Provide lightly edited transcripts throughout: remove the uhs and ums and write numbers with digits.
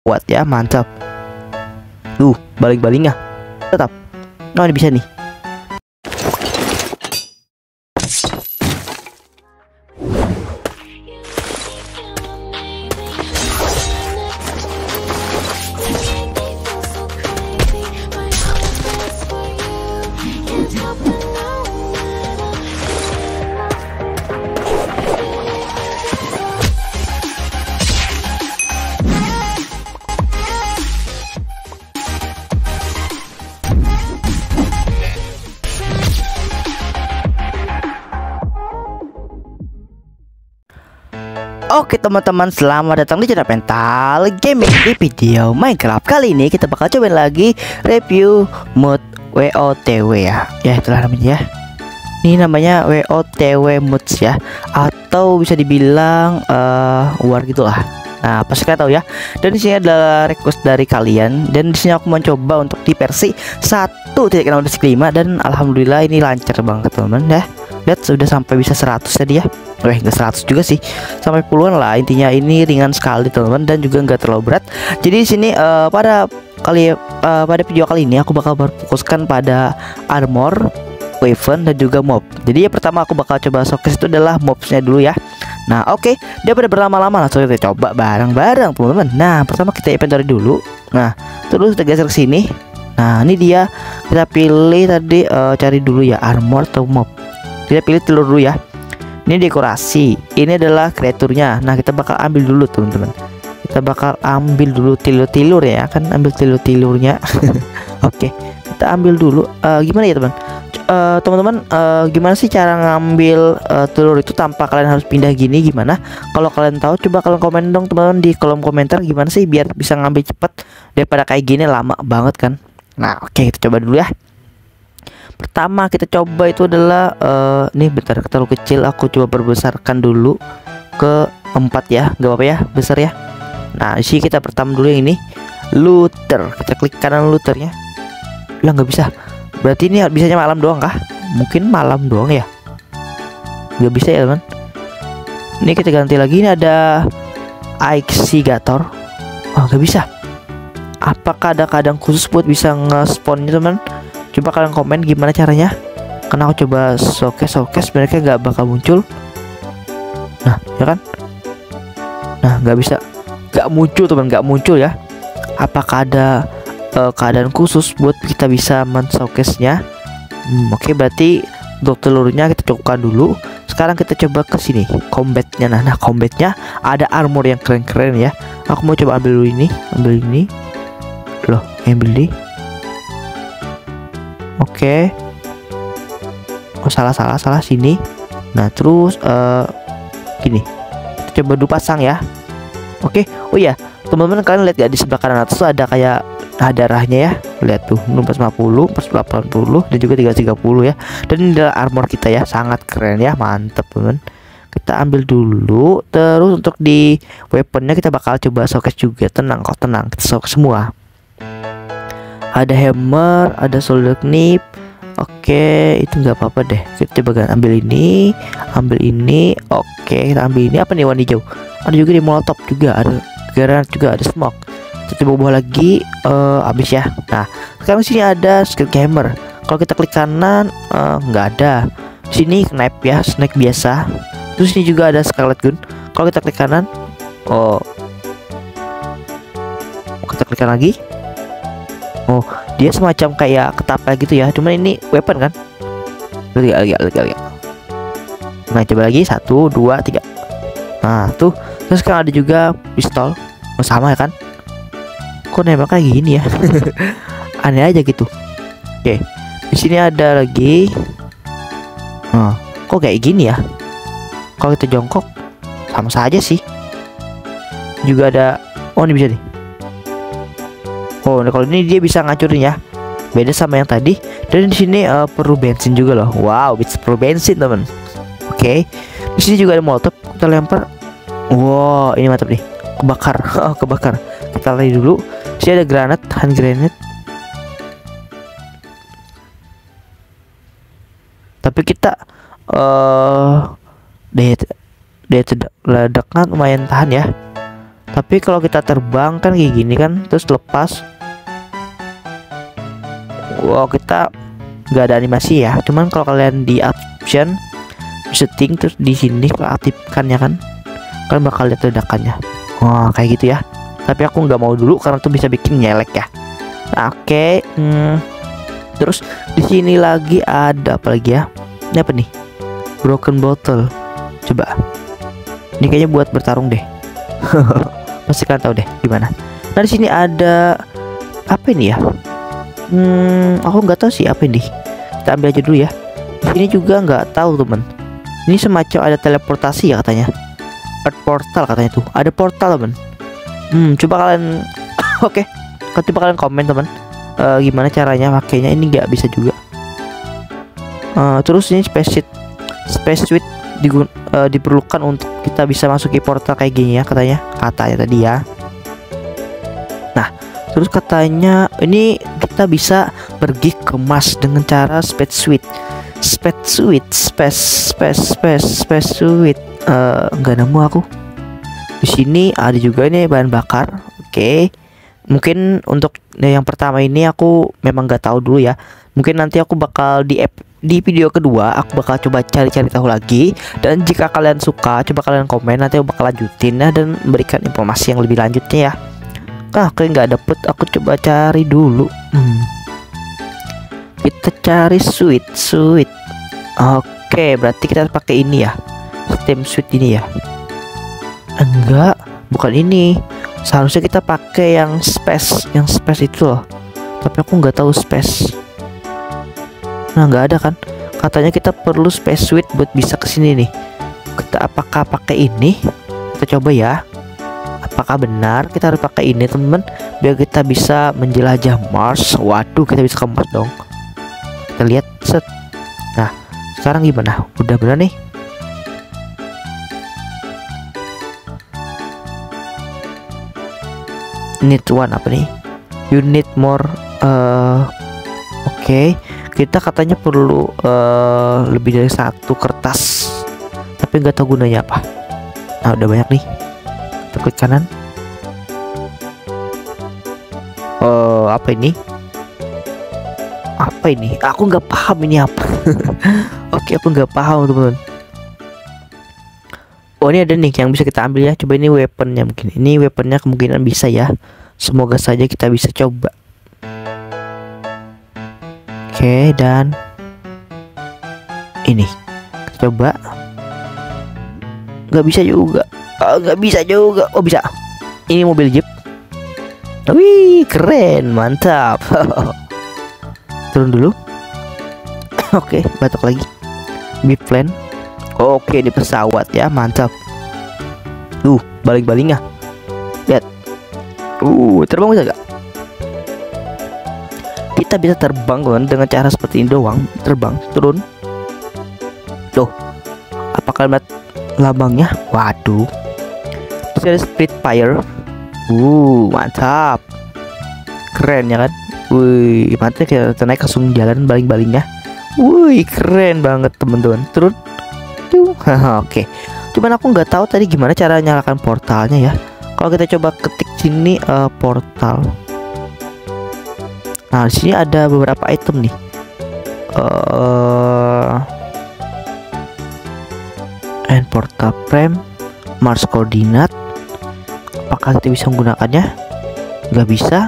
Kuat ya, mantap. Baling-balingnya tetap. Nah, ini bisa nih. Oke teman-teman, selamat datang di channel Pental Gaming. Di video Minecraft kali ini kita bakal cobain lagi review mod WOTW ya. Ya itulah namanya ya. Ini namanya WOTW mods ya, atau bisa dibilang war gitulah. Nah, pasti kalian tahu ya. Dan di sini adalah request dari kalian, dan di sini aku mencoba untuk di versi 1.5 dan alhamdulillah ini lancar banget teman-teman ya. Lihat sudah sampai bisa 100 tadi ya. Nggak 100 juga sih, sampai puluhan lah. Intinya ini ringan sekali teman-teman, dan juga nggak terlalu berat. Jadi di sini pada video kali ini aku bakal berfokuskan pada armor, weapon, dan juga mob. Jadi yang pertama aku bakal coba showcase itu adalah mobsnya dulu ya. Nah oke, dia pada berlama-lama langsung kita coba bareng-bareng teman-teman. Nah pertama kita inventory dulu. Nah terus kita geser ke sini. Nah ini dia, kita pilih tadi cari dulu ya armor atau mob. Kita pilih telur dulu ya. Ini dekorasi, ini adalah kreaturnya. Nah kita bakal ambil dulu teman-teman. Kita bakal ambil dulu tilur-tilur ya, kan ambil tilur-tilurnya. Oke, kita ambil dulu. Gimana ya teman-teman? Gimana sih cara ngambil telur itu tanpa kalian harus pindah gini? Gimana? Kalau kalian tahu, coba kalian komen dong teman-teman di kolom komentar, gimana sih biar bisa ngambil cepet daripada kayak gini lama banget kan. Nah oke, kita coba dulu ya. Pertama kita coba itu adalah nih bentar, terlalu kecil, aku coba perbesarkan dulu ke 4 ya, nggak apa-apa ya, besar ya. Nah di sini kita pertama dulu yang ini looter, kita klik kanan looternya. Lah nggak bisa, berarti ini bisanya malam doang kah? Mungkin malam doang ya, nggak bisa ya teman. Ini kita ganti lagi, ini ada Ixigator. Oh nggak bisa. Apakah ada keadaan khusus buat bisa nge-spawnnya teman? Coba kalian komen gimana caranya, karena aku coba showcase mereka nggak bakal muncul. Nah ya kan, nah nggak bisa, nggak muncul teman, nggak muncul ya. Apakah ada keadaan khusus buat kita bisa men-showcase nya? Oke, berarti untuk telurnya kita cukupkan dulu. Sekarang kita coba ke sini combatnya. Nah combatnya ada armor yang keren-keren ya. Aku mau coba ambil dulu ini, loh ambil ini. Oke. Oh salah sini. Nah terus gini, kita coba dulu pasang ya. Oke. Oh iya teman-teman, kalian lihat gak di sebelah kanan atas tuh ada kayak darahnya ya. Lihat tuh 450, 480, dan juga 330 ya. Dan ini adalah armor kita ya, sangat keren ya, mantep teman. Kita ambil dulu. Terus untuk di weaponnya kita bakal coba showcase juga. Tenang kok, tenang, kita showcase semua. Ada hammer, ada shoulder knip. Oke, itu nggak apa-apa deh. Kita coba ambil ini. Oke, kita ambil ini. Apa nih warna hijau? Ada juga di molotov juga, ada granat juga, ada smoke. Kita coba bawah lagi. Habis ya. Nah, sekarang sini ada skill hammer. Kalau kita klik kanan, nggak ada. Sini snipe ya, snipe biasa. Terus ini juga ada scarlet gun. Kalau kita klik kanan, kita klik kanan lagi. Oh, dia semacam kayak ketapel gitu ya. Cuman ini weapon kan. Lihat. Nah, coba lagi 1, 2, 3. Nah, tuh. Terus sekarang ada juga pistol. Oh, sama ya kan? Kok nembak kayak gini ya? Aneh aja gitu. Oke. Di sini ada lagi. Kok kayak gini ya? Kalau kita jongkok sama saja sih. Juga ada. Oh, ini bisa nih. Oh, nah kalau ini dia bisa ngacurin ya. Beda sama yang tadi. Dan di sini perlu bensin juga loh. Wow, bisa perlu bensin teman. Oke. Di sini juga ada molotov. Kita lempar. Wow, ini mantap nih. Kebakar. Kebakar. Kita lari dulu. Di sini ada granat, hand grenade. Tapi kita daya ledaknya lumayan tahan ya. Tapi kalau kita terbang kan kayak gini kan, terus lepas. Wow, kita nggak ada animasi ya. Cuman kalau kalian di option setting terus di sini aktifkan ya kan, kalian bakal lihat ledakannya. Wah, kayak gitu ya. Tapi aku nggak mau dulu karena tuh bisa bikin nyelek ya. Oke. Terus di sini lagi ada apa lagi ya? Ini apa nih? Broken bottle. Coba. Ini kayaknya buat bertarung deh. Pasti kalian tahu deh gimana. Nah, di sini ada apa ini ya? Aku nggak tahu sih apa ini. Kita ambil aja dulu ya. Di sini juga nggak tahu teman. Ini semacam ada teleportasi ya katanya. Earth portal katanya tuh. Ada portal teman. Coba kalian oke. Coba kalian komen teman. Gimana caranya pakainya, ini nggak bisa juga. Terus ini space suit diperlukan untuk kita bisa masuki portal kayak gini ya katanya tadi ya. Nah, terus katanya ini kita bisa pergi ke Mars dengan cara space suit. Nggak nemu aku. Di sini ada juga ini bahan bakar. Oke. Mungkin untuk yang pertama ini aku memang nggak tahu dulu ya. Mungkin nanti aku bakal di video kedua aku bakal coba cari-cari tahu lagi. Dan jika kalian suka, coba kalian komen, nanti aku bakal lanjutin ya dan memberikan informasi yang lebih lanjutnya ya. Kayak nggak dapet, aku coba cari dulu. Kita cari suit. Oke, berarti kita harus pakai ini ya, sistem suit ini ya. Enggak, bukan ini. Seharusnya kita pakai yang space itu loh. Tapi aku nggak tahu space. Nah, nggak ada kan? Katanya kita perlu space suit buat bisa kesini nih. Kita apakah pakai ini? Kita coba ya. Apakah benar kita harus pakai ini teman-teman, biar kita bisa menjelajah Mars? Waduh, kita bisa ke Mars dong. Kita lihat set. Nah, sekarang gimana? Udah benar nih? Need one apa nih? You need more. Oke. Kita katanya perlu lebih dari satu kertas, tapi nggak tahu gunanya apa. Nah, udah banyak nih. Kita klik kanan. Apa ini? Apa ini? Aku nggak paham ini apa. Oke, aku nggak paham teman-teman. Oh, ini ada nih yang bisa kita ambil ya. Coba ini weaponnya mungkin. Ini weaponnya kemungkinan bisa ya. Semoga saja kita bisa coba. Oke, dan ini kita coba. Nggak bisa juga. Nggak bisa juga. Oh, bisa. Ini mobil jeep. Wih, keren, mantap. Turun dulu. Oke, batok lagi. Biplane. Oke, di pesawat ya, mantap. Baling-balingnya. Lihat. Terbang bisa gak? Kita bisa terbang kan dengan cara seperti ini doang. Terbang, turun. Tuh. Apa kalian lihat lambangnya? Waduh. Terus ada Split Fire. Mantap. Keren ya kan? Wih, mantap, kita naik langsung jalan baling-balingnya. Wih, keren banget teman-teman. Turun. Oke. Cuman aku nggak tahu tadi gimana cara nyalakan portalnya ya. Kalau kita coba ketik sini portal. Nah, di sini ada beberapa item nih. And portal frame, Mars coordinate. Apakah kita bisa menggunakannya? Nggak bisa.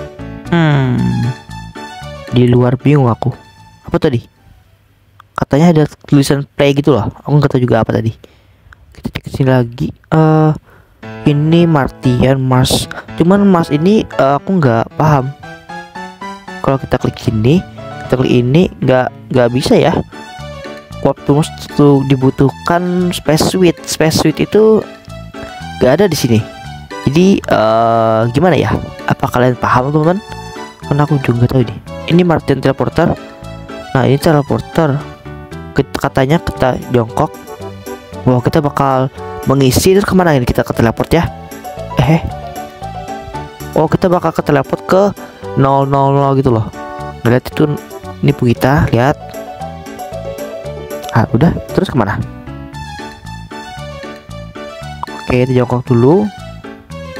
Di luar bingung aku. Apa tadi? Katanya ada tulisan play gitu loh. Aku nggak tahu juga apa tadi. Kita cek sini lagi. Ini Martian Mars. Cuman Mars ini aku nggak paham. Kalau kita klik sini, kita klik ini, nggak bisa ya. Waktu dibutuhkan space suit itu nggak ada di sini. Jadi gimana ya? Apa kalian paham teman-teman? Karena aku juga nggak tahu ini. Ini Martian teleporter. Nah, ini teleporter. Katanya kita jongkok. Wow, kita bakal mengisi. Terus kemana ini kita ke teleport ya? Oh, kita bakal ke teleport ke 000 gitu loh. Lihat itu nipu kita, lihat. Udah, terus kemana? Oke, kita jongkok dulu.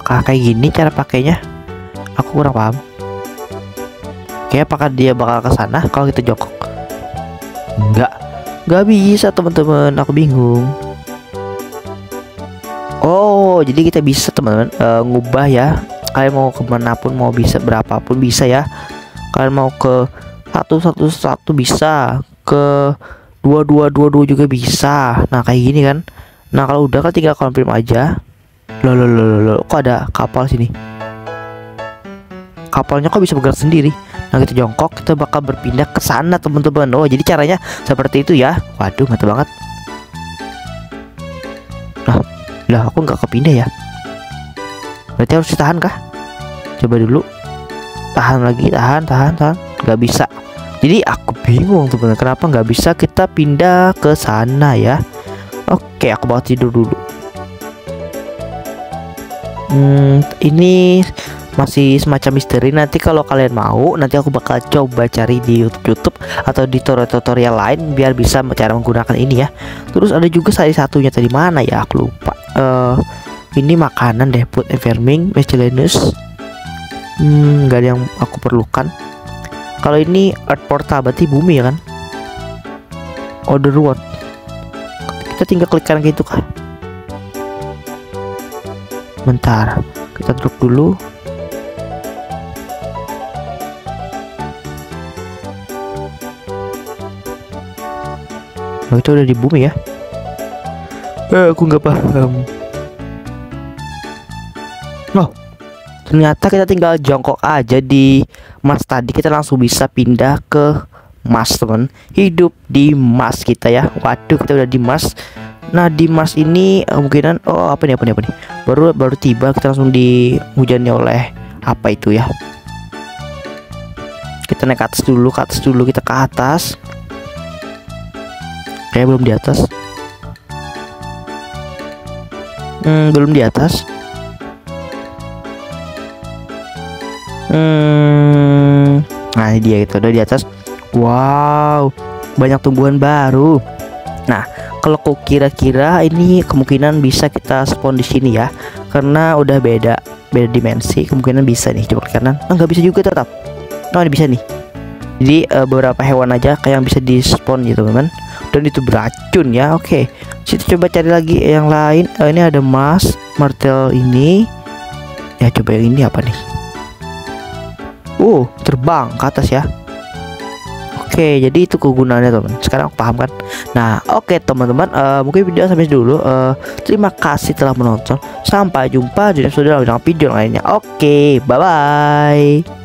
Apakah kayak gini cara pakainya? Aku kurang paham. Oke, apakah dia bakal ke sana kalau kita jongkok? Nggak bisa teman-teman. Aku bingung. Oh, jadi kita bisa teman-teman ngubah ya. Kalian mau kemana pun, mau bisa berapapun bisa ya. Kalian mau ke 111 bisa, ke 2222 juga bisa. Nah kayak gini kan. Nah kalau udah kan tinggal confirm aja. Loh, kok ada kapal sini? Kapalnya kok bisa bergerak sendiri? Nah kita jongkok, kita bakal berpindah ke sana teman-teman. Oh jadi caranya seperti itu ya. Waduh mantap banget. Lah aku nggak kepindah ya. Berarti harus ditahan kah? Coba dulu. Tahan lagi, tahan. Nggak bisa. Jadi aku bingung teman-teman, kenapa nggak bisa kita pindah ke sana ya? Oke, aku bakal tidur dulu. Ini masih semacam misteri. Nanti kalau kalian mau, nanti aku bakal coba cari di YouTube atau di tutorial lain biar bisa cara menggunakan ini ya. Terus ada juga satunya tadi mana ya? Aku lupa. Ini makanan deh, food and farming, miscellaneous. Nggak ada yang aku perlukan. Kalau ini earth portal berarti bumi ya kan? Order what? Kita tinggal klik kanan gitu kah? Bentar, kita drop dulu. Oh, itu udah di bumi ya? Aku nggak paham. Oh, ternyata kita tinggal jongkok aja di Mars tadi, kita langsung bisa pindah ke Mars teman. Hidup di Mars kita ya. Waduh, kita udah di Mars. Nah di Mars ini kemungkinan apa nih baru tiba, kita langsung dihujani oleh apa itu ya. Kita naik ke atas dulu, kita ke atas. Kayak belum di atas. Belum di atas. Nah ini dia, gitu udah di atas. Wow, banyak tumbuhan baru. Nah kalau aku kira-kira ini kemungkinan bisa kita spawn di sini ya, karena udah beda dimensi. Kemungkinan bisa nih. Coba klik kanan. Nggak bisa juga tetap. Oh ini bisa nih. Jadi beberapa hewan aja kayak yang bisa di spawn gitu teman. Dan itu beracun ya. Oke, kita coba cari lagi yang lain. Ini ada martel ini ya. Coba yang ini apa nih? Terbang ke atas ya. Oke, jadi itu kegunaannya teman. Sekarang aku paham kan. Nah oke teman-teman, mungkin video sampai dulu. Terima kasih telah menonton. Sampai jumpa di episode lain video lainnya. Oke, bye bye.